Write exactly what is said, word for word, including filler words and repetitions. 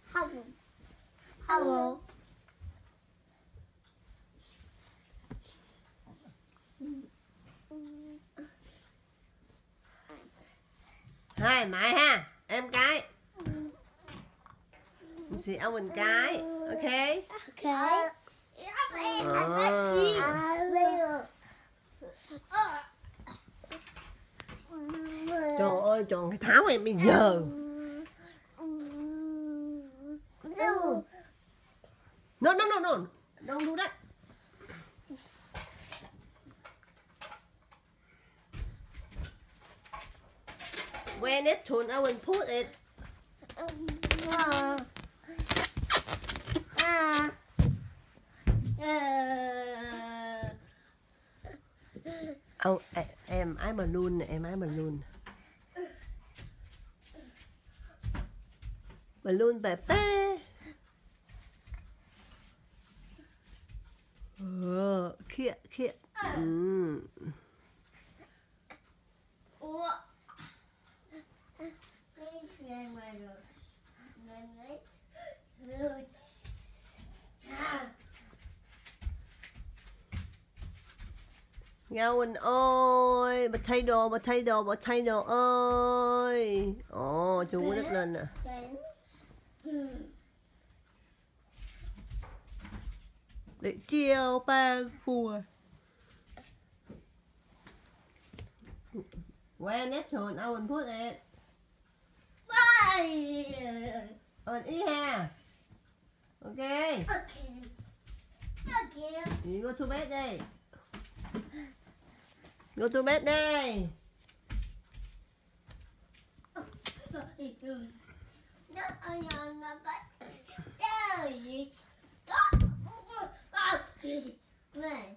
Không. Không. Hai mày ha, em cái. Chị Alvin cái, ok? Ok. Trời ơi, tròn cái tháo em bây giờ. No, no, no, no. Don't do that. When it's done, I will put it. Oh, em ái mà luôn nè, em ái mà luôn. Mà luôn bè bè. Ờ, kia, kia. Ừ. Alvin ơi, potato, potato, potato ơi. Ồ, chú có đất lên nè. Để chiều ba phùa. When it's done, I will put it. On ý ha. Ok. You go to bed đây. Go to bed đây. No,